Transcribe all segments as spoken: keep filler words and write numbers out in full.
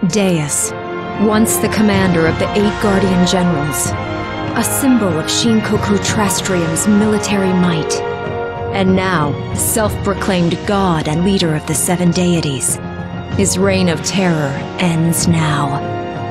Deus, once the commander of the Eight Guardian Generals, a symbol of Shinkoku Trastrium's military might, and now self-proclaimed god and leader of the Seven Deities. His reign of terror ends now.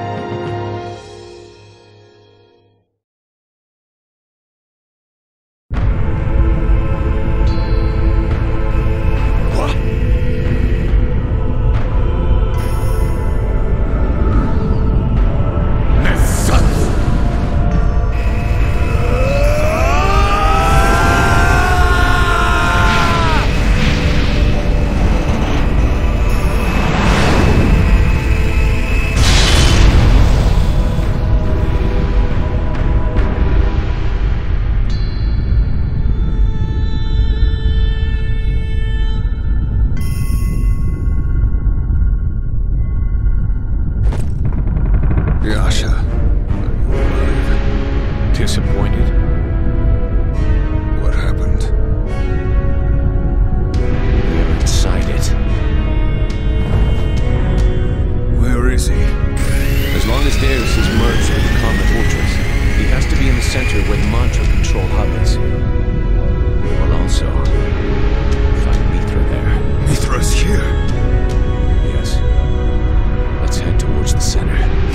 Disappointed? What happened? We're inside it. Where is he? As long as Deus is merged with the Common Fortress, he has to be in the center where the Mantra Control Hub is. We'll also find Mithra there. Mithra's here. Yes. Let's head towards the center.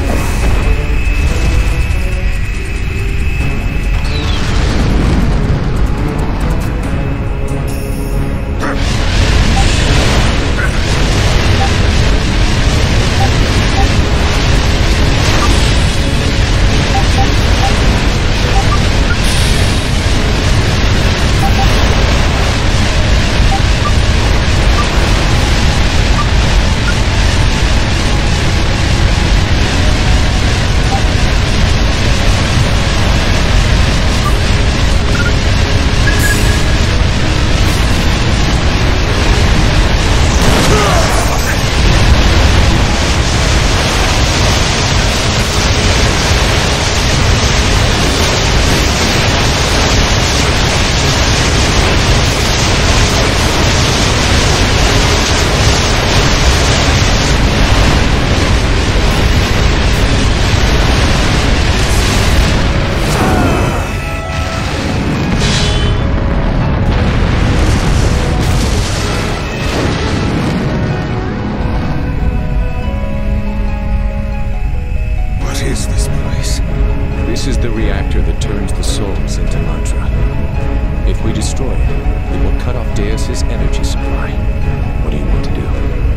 This is the reactor that turns the souls into mantra. If we destroy it, it will cut off Deus's energy supply. What do you want to do?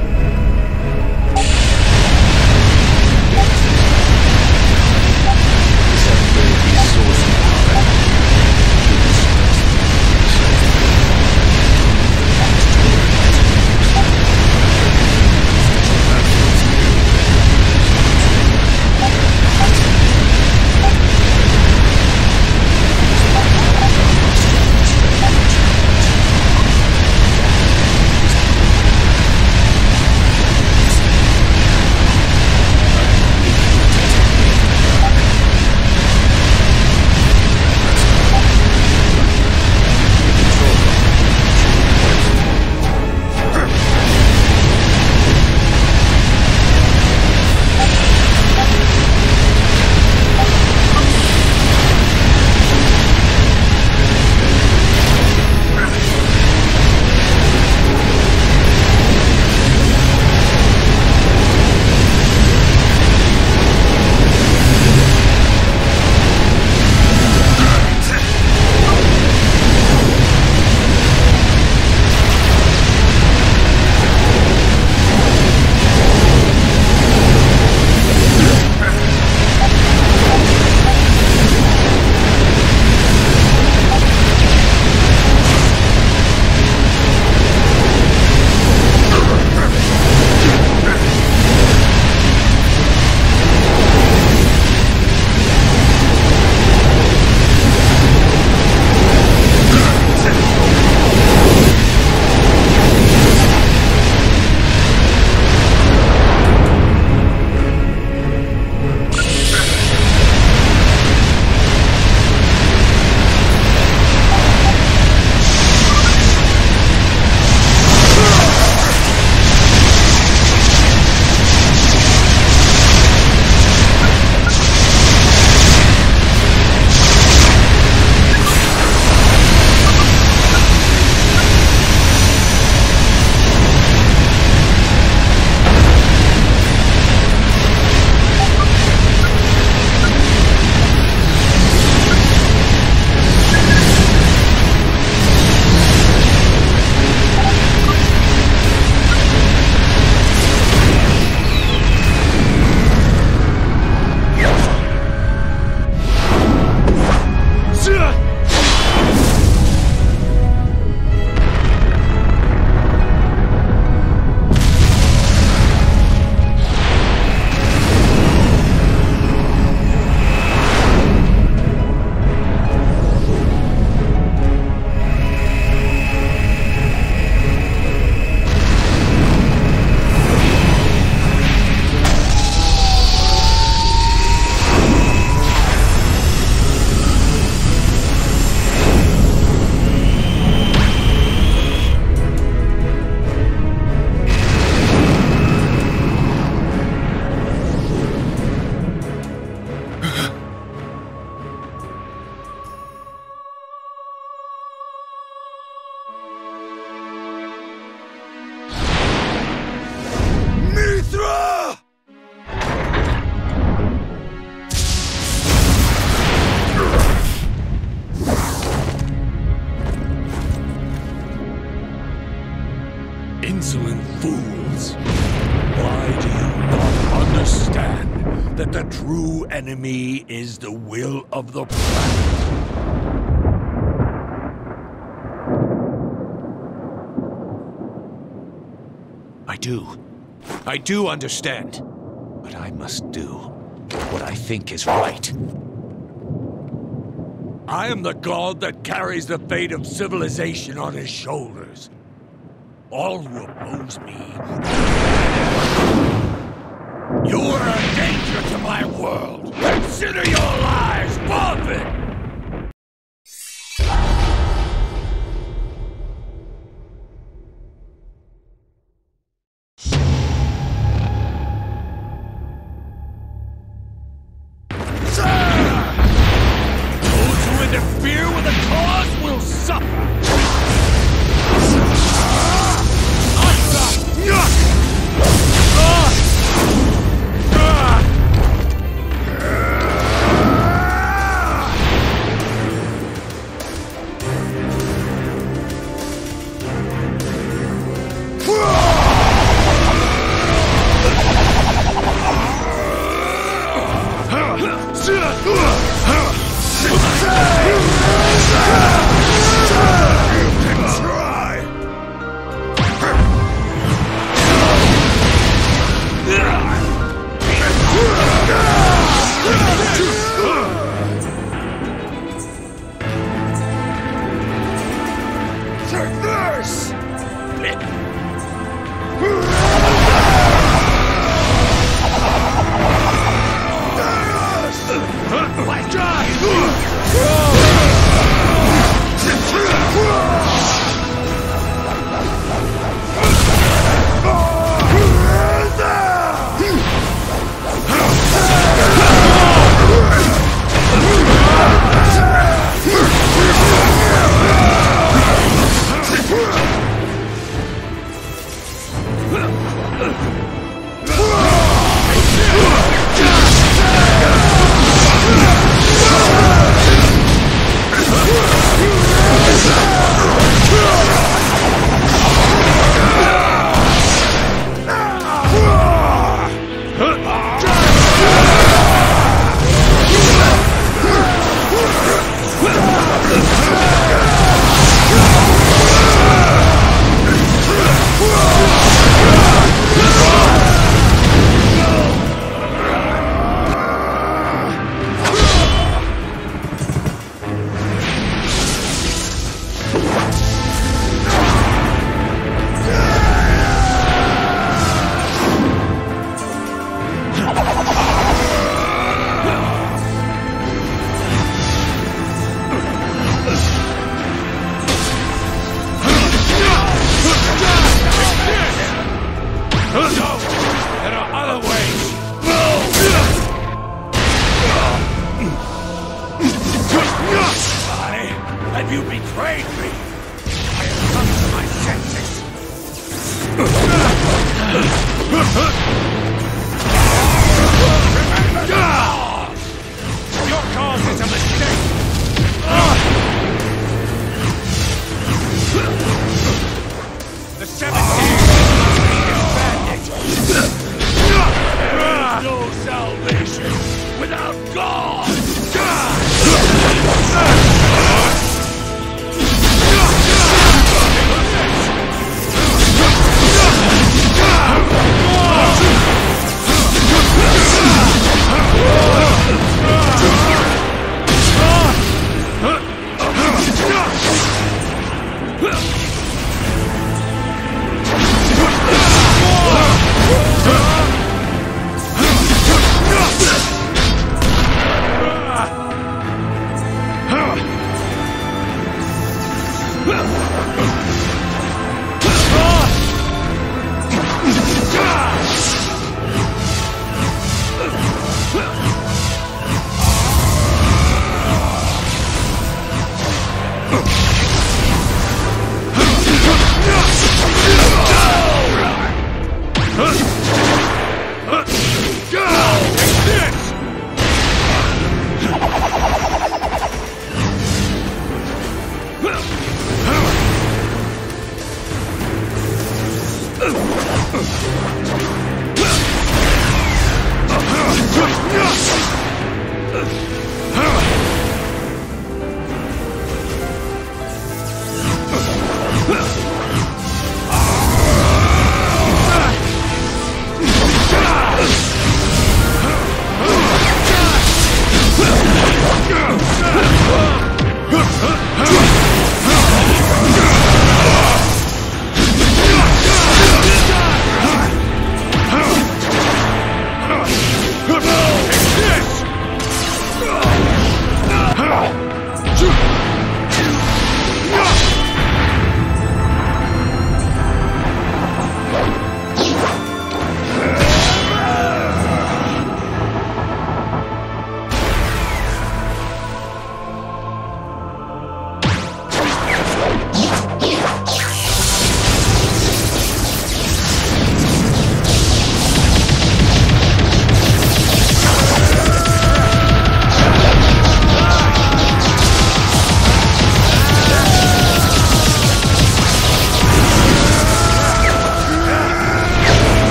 These souls of power. that the true enemy is the will of the planet. I do. I do understand. But I must do what I think is right. I am the god that carries the fate of civilization on his shoulders. All who oppose me... You are a danger to my world! Consider your lives forfeit! Interfere with a cause will suffer!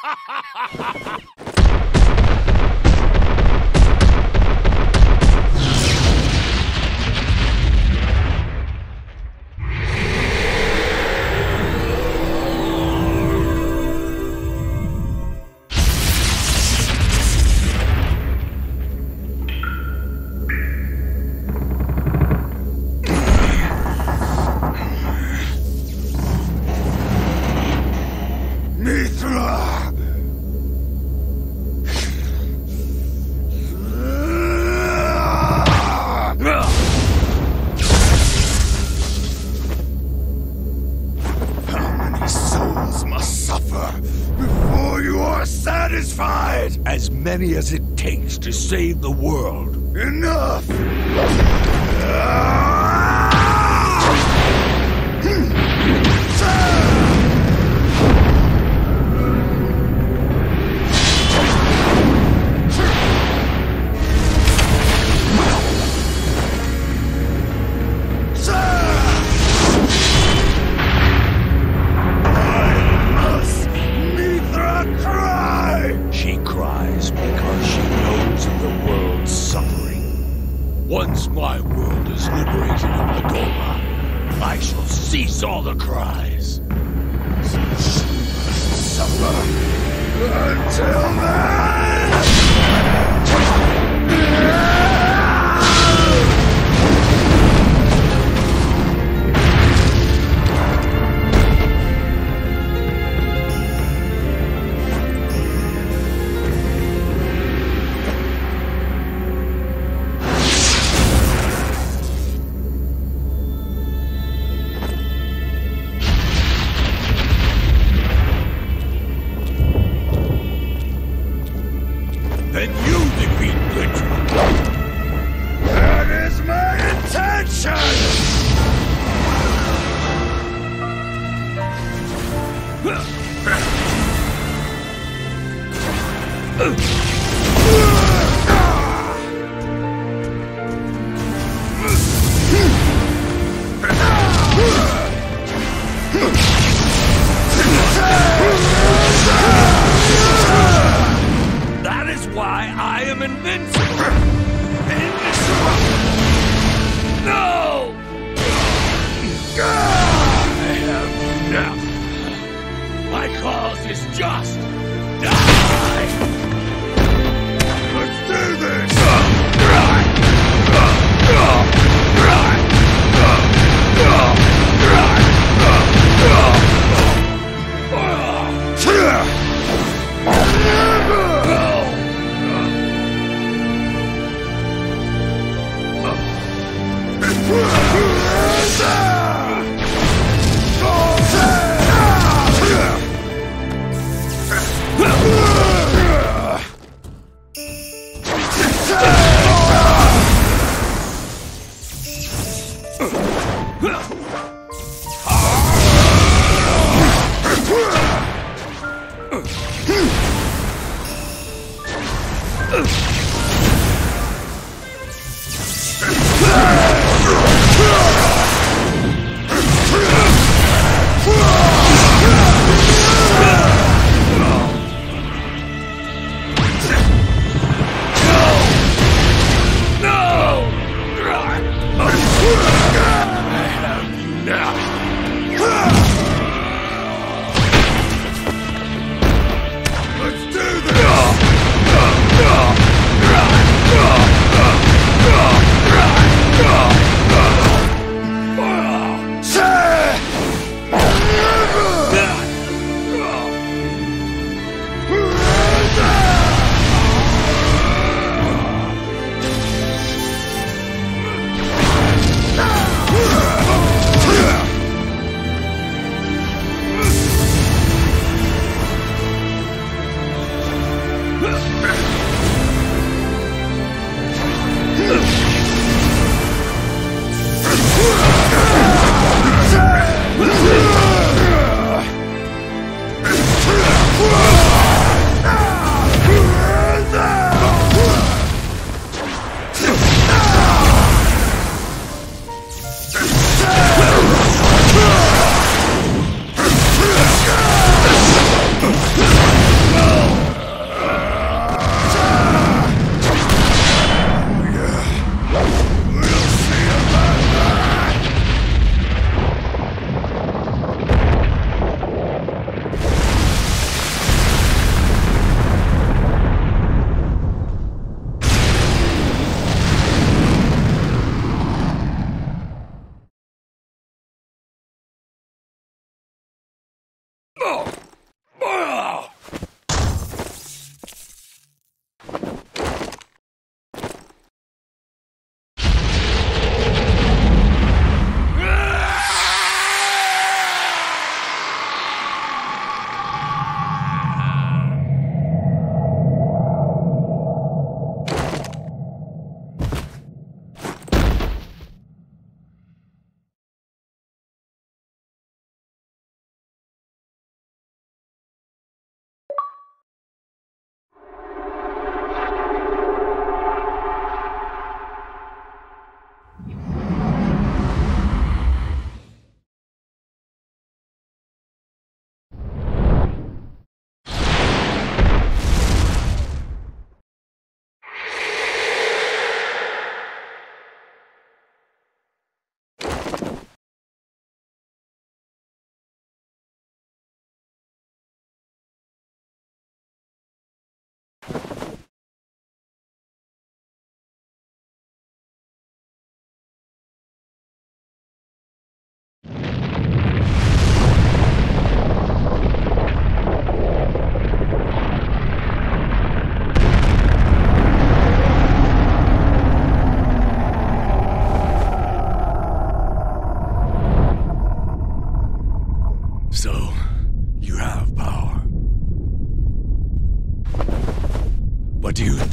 As many as it takes to save the world. Enough! Once my world is liberated in the Goma, I shall cease all the cries. Suffer until then! Then you defeat Blittra. That is my intention! That is why I am invincible! Indestructible! No! I have enough! My cause is just! Die! Let's do this! I have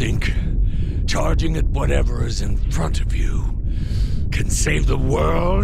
think charging at whatever is in front of you can save the world?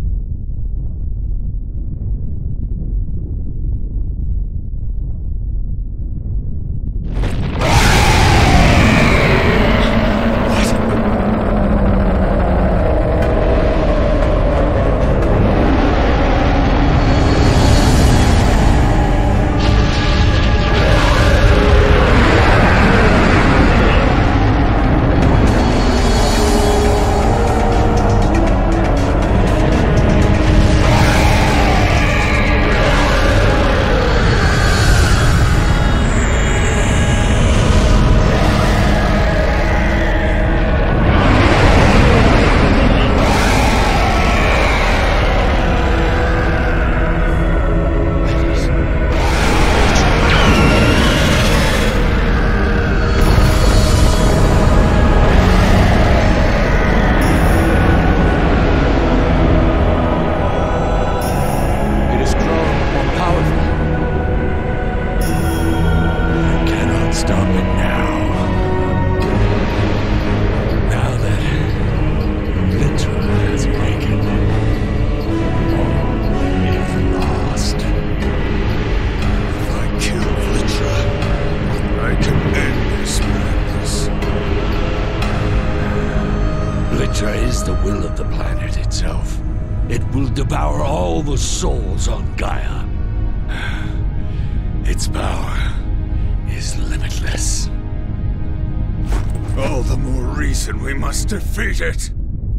Is the will of the planet itself. It will devour all the souls on Gaia. Its power is limitless. All the more reason we must defeat it.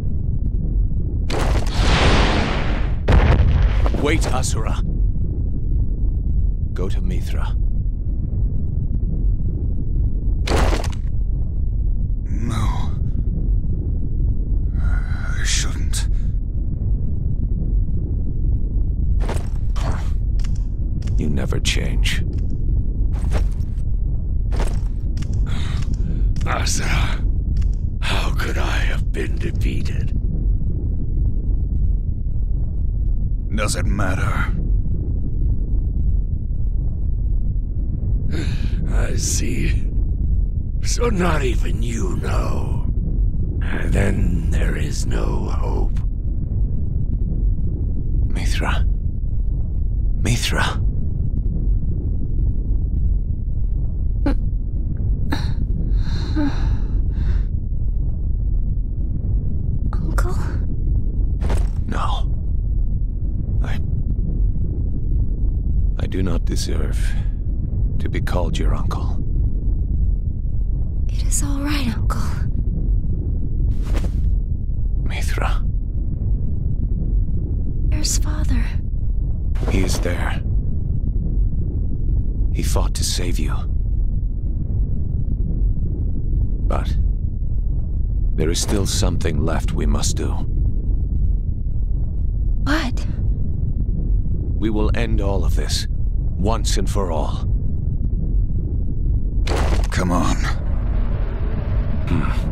Wait, Asura. Go to Mithra. No. I shouldn't. You never change. Asura, how could I have been defeated? Does it matter? I see. So not even you know. And then there is no hope. Mithra. Mithra. Uncle? No. I... I do not deserve to be called your uncle. It is all right, Uncle. Mithra. Where's Father? He is there. He fought to save you. But there is still something left we must do. What? We will end all of this, once and for all. Come on. Hmm.